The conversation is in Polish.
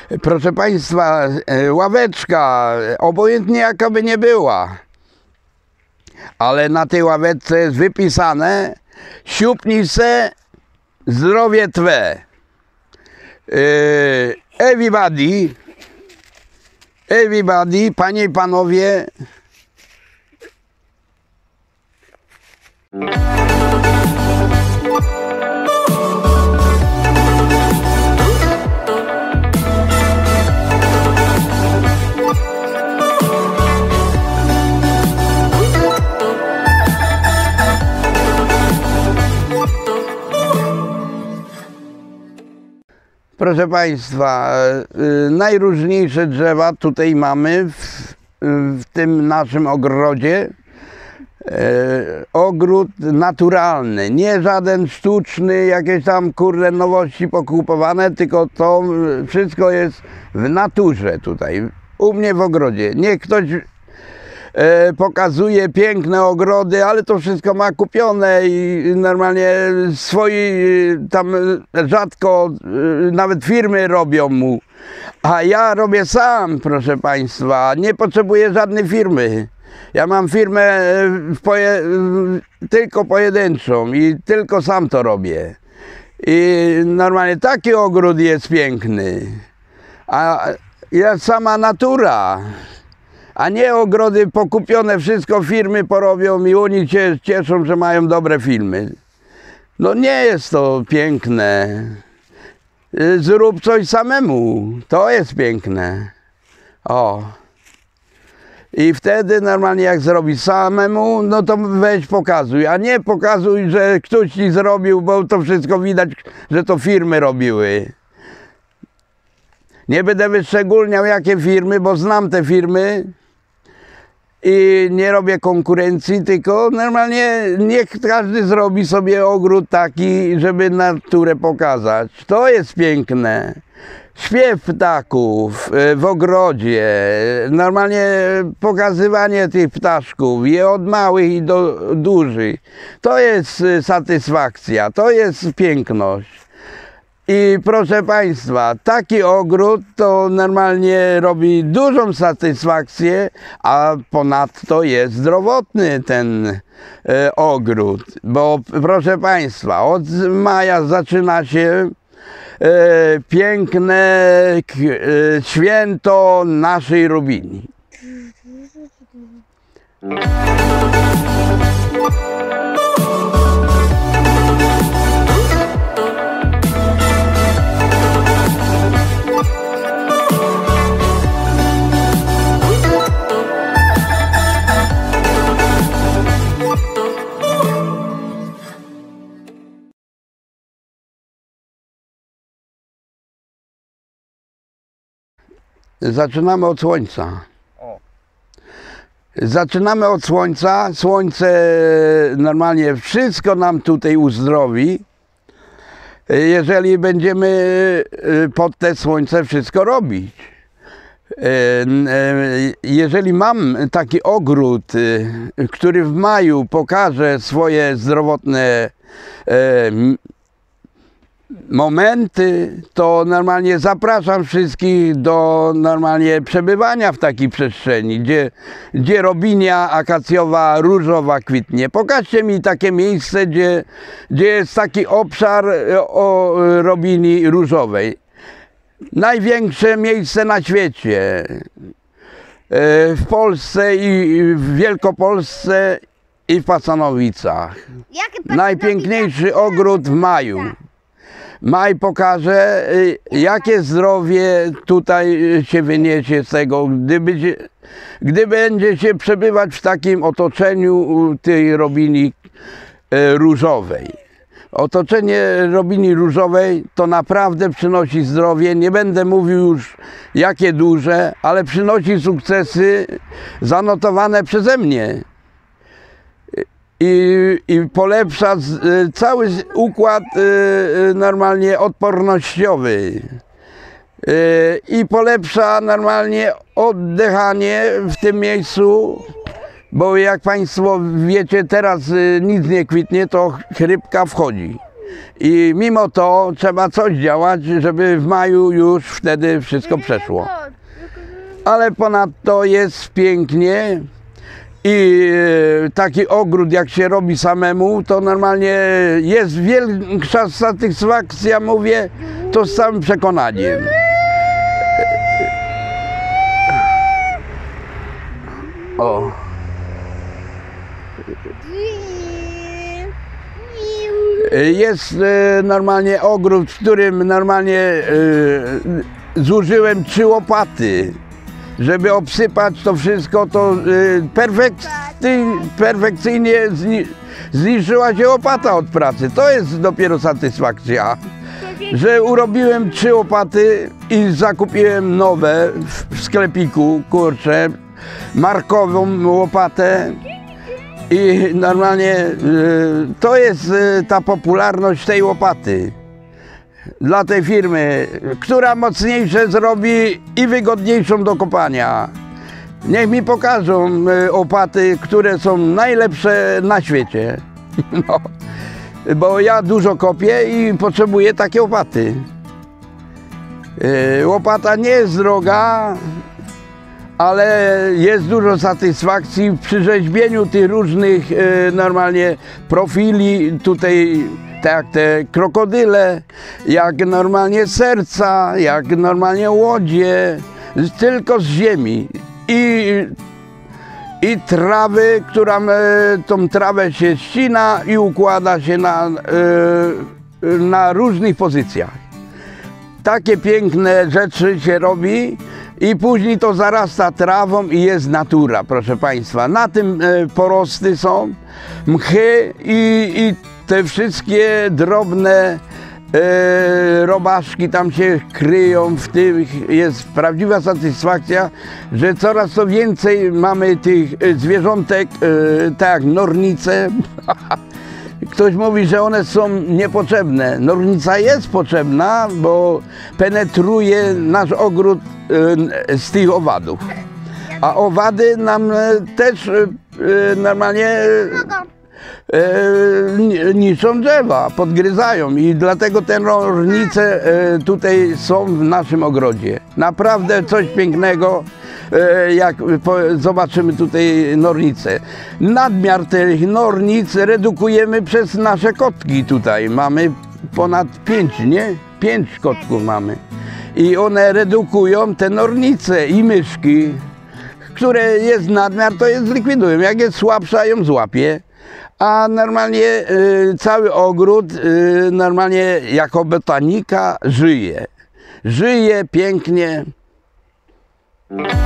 Proszę Państwa, ławeczka, obojętnie jaka by nie była, ale na tej ławeczce jest wypisane: siupnij se, zdrowie Twe. Everybody, panie i panowie. Proszę Państwa, najróżniejsze drzewa tutaj mamy w tym naszym ogrodzie. Ogród naturalny, nie żaden sztuczny, jakieś tam kurde nowości pokupowane, tylko to wszystko jest w naturze tutaj, u mnie w ogrodzie. Niech ktoś pokazuje piękne ogrody, ale to wszystko ma kupione i normalnie swoi tam rzadko nawet firmy robią mu, a ja robię sam, proszę Państwa, nie potrzebuję żadnej firmy. Ja mam firmę tylko pojedynczą i tylko sam to robię. I normalnie taki ogród jest piękny, a jest sama natura. A nie ogrody pokupione, wszystko firmy porobią i oni się cieszą, że mają dobre filmy. No nie jest to piękne. Zrób coś samemu, to jest piękne. O. I wtedy normalnie jak zrobisz samemu, no to weź pokazuj, a nie pokazuj, że ktoś ci zrobił, bo to wszystko widać, że to firmy robiły. Nie będę wyszczególniał jakie firmy, bo znam te firmy. I nie robię konkurencji, tylko normalnie niech każdy zrobi sobie ogród taki, żeby naturę pokazać. To jest piękne. Śpiew ptaków w ogrodzie, normalnie pokazywanie tych ptaszków i od małych i do dużych. To jest satysfakcja, to jest piękność. I proszę Państwa, taki ogród to normalnie robi dużą satysfakcję, a ponadto jest zdrowotny ten ogród. Bo proszę Państwa, od maja zaczyna się piękne święto naszej Rubini. Zaczynamy od słońca. Zaczynamy od słońca. Słońce normalnie wszystko nam tutaj uzdrowi. Jeżeli będziemy pod te słońce wszystko robić. Jeżeli mam taki ogród, który w maju pokaże swoje zdrowotne momenty, to normalnie zapraszam wszystkich do normalnie przebywania w takiej przestrzeni, gdzie robinia akacjowa, różowa kwitnie. Pokażcie mi takie miejsce, gdzie jest taki obszar o robini różowej. Największe miejsce na świecie, w Polsce i w Wielkopolsce i w Pacanowicach. Najpiękniejszy ogród w maju. Maj pokaże, jakie zdrowie tutaj się wyniesie z tego, gdy będzie się przebywać w takim otoczeniu tej robini różowej. Otoczenie robini różowej to naprawdę przynosi zdrowie. Nie będę mówił już jakie duże, ale przynosi sukcesy zanotowane przeze mnie. I polepsza cały układ normalnie odpornościowy i polepsza normalnie oddychanie w tym miejscu, bo jak Państwo wiecie, teraz nic nie kwitnie, to chrypka wchodzi. I mimo to trzeba coś działać, żeby w maju już wtedy wszystko przeszło. Ale ponadto jest pięknie i taki ogród jak się robi samemu, to normalnie jest większa satysfakcja, mówię to z całym przekonaniem. O. Jest normalnie ogród, w którym normalnie zużyłem 3 łopaty. Żeby obsypać to wszystko, to perfekcyjnie zniszczyła się łopata od pracy. To jest dopiero satysfakcja, że urobiłem 3 łopaty i zakupiłem nowe w sklepiku, kurczę, markową łopatę. I normalnie to jest ta popularność tej łopaty dla tej firmy, która mocniejsze zrobi i wygodniejszą do kopania. Niech mi pokażą łopaty, które są najlepsze na świecie. No, bo ja dużo kopię i potrzebuję takie łopaty. Łopata nie jest droga, ale jest dużo satysfakcji przy rzeźbieniu tych różnych normalnie profili tutaj, tak jak te krokodyle, jak normalnie serca, jak normalnie łodzie, tylko z ziemi i trawy, która tą trawę się ścina i układa się na różnych pozycjach. Takie piękne rzeczy się robi. I później to zarasta trawą i jest natura, proszę Państwa. Na tym porosty są, mchy i te wszystkie drobne robaszki tam się kryją w tych. Jest prawdziwa satysfakcja, że coraz to więcej mamy tych zwierzątek, tak jak nornice. Ktoś mówi, że one są niepotrzebne. Nornica jest potrzebna, bo penetruje nasz ogród z tych owadów. A owady nam też normalnie niszczą drzewa, podgryzają i dlatego te nornice tutaj są w naszym ogrodzie. Naprawdę coś pięknego, jak zobaczymy tutaj nornice. Nadmiar tych nornic redukujemy przez nasze kotki tutaj. Mamy ponad 5, nie? 5 kotków mamy. I one redukują te nornice i myszki, które jest nadmiar, to je zlikwidują. Jak jest słabsza, ją złapie. A normalnie cały ogród normalnie jako botanika żyje. Żyje pięknie.